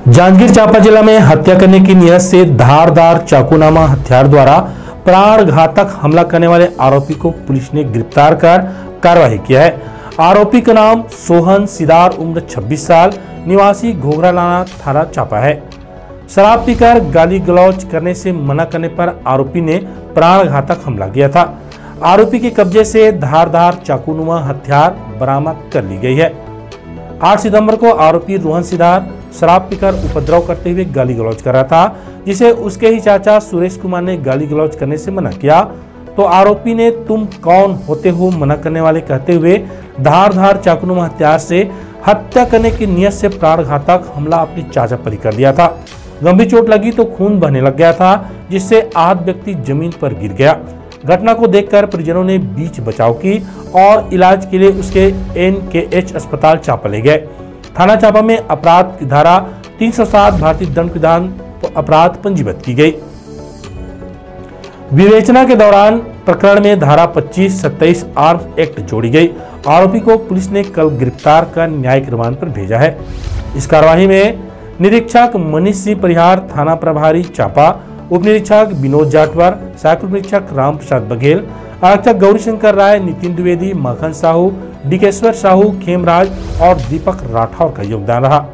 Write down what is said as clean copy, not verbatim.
जांजगीर चांपा जिला में हत्या करने की नियत से धारदार चाकूनामा हथियार द्वारा प्राण घातक हमला करने वाले आरोपी को पुलिस ने गिरफ्तार कर कार्रवाई किया है। आरोपी का नाम सोहन सिदार, उम्र 26 साल, निवासी घोघरालाना, थाना चांपा है। शराब पीकर गाली गलौज करने से मना करने पर आरोपी ने प्राण घातक हमला किया था। आरोपी के कब्जे से धारदार चाकूनुमा हथियार बरामद कर ली गई है। 8 सितंबर को आरोपी रोहन सिदार शराब पीकर उपद्रव करते हुए गाली गलौज कर रहा था, जिसे उसके ही चाचा सुरेश कुमार ने गाली गलौज करने से मना किया। तो आरोपी ने तुम कौन होते हो मना करने वाले कहते हुए धारदार चाकूनुमा हथियार से हत्या करने की नियत से प्राण घातक हमला अपने चाचा पर कर दिया था। गंभीर चोट लगी तो खून बहने लग गया था, जिससे आहत व्यक्ति जमीन पर गिर गया। घटना को देखकर परिजनों ने बीच बचाव की और इलाज के लिए उसके NKH अस्पताल चांपा ले गए। थाना चांपा में अपराध की धारा 307 भारतीय दंड विधान अपराध पंजीबद्ध की गई। विवेचना के दौरान प्रकरण में धारा 25-27 आर्म्स एक्ट जोड़ी गई। आरोपी को पुलिस ने कल गिरफ्तार कर न्यायिक रिमांड पर भेजा है। इस कार्यवाही में निरीक्षक मनीष सिंह परिहार, थाना प्रभारी चांपा, उप निरीक्षक विनोद जाटवर, सहायक उप निरीक्षक राम प्रसाद बघेल, आरक्षक गौरीशंकर राय, नितिन द्विवेदी, माखन साहू, डिकेश्वर साहू, खेमराज और दीपक राठौर का योगदान रहा।